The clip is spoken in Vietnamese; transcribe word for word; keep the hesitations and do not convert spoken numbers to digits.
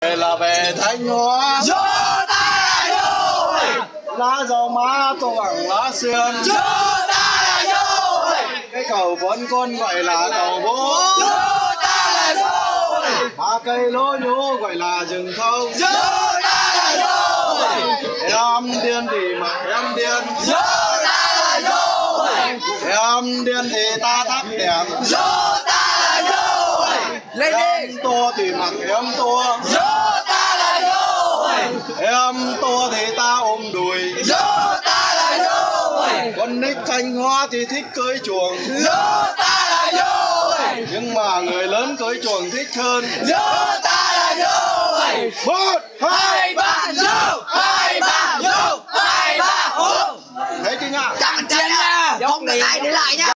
là về Thanh Hóa. Dô ta là dô. Lá rau má tô bằng lá xuyên. Dô ta là dô. Cái cầu bốn con gọi là cầu bố. Dô ta là dô. Ba cây lúa nhú gọi là rừng thông. Dô ta là dô. Em điên thì mặc em điên. Dô ta là dô. Em điên thì ta thắp đèn. Dô ta là dô. Lên đi. Em tua thì mặc em tua. Dô ta là dô. Em tua thì ta ôm đùi. Dô ta là dô. Con nít Thanh Hóa thì thích cưới chuồng. Dô ta là dô. Nhưng mà người lớn cưới chuồng thích hơn. Dô ta là dô. Một, Hai ba dô. Hai ba dô. Hai ba hô. thấy chưa nhá? Chặn chén nha. Không để ai để lại nha.